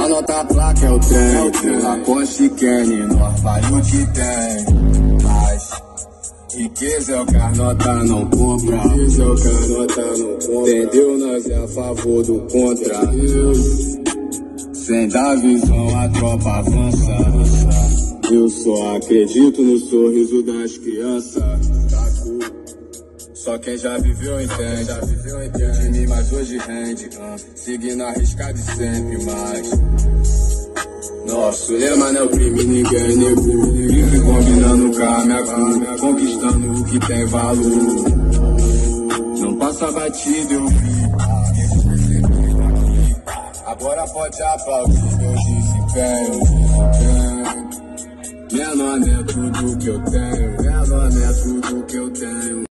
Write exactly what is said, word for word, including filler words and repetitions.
Anota a placa, é o trem. Lacoste Kenny, nós vale o que tem. Mas riqueza é o que a nota não compra. Riqueza é o que a nota não compra. Entendeu? Nós é a favor do contra. Sem dar visão, a tropa avança. Eu só acredito no sorriso das crianças. Só quem já viveu entende, já viveu entende de mim, mas hoje rende, uh, seguindo arriscado e sempre mais. Nosso lema não é o crime, ninguém negou. Vive combinando com a minha cor, conquistando o que tem valor. Não passa batido, eu vi. Agora pode aplaudir meu desempenho. Menor não é tudo que eu tenho, menor não é tudo que eu tenho.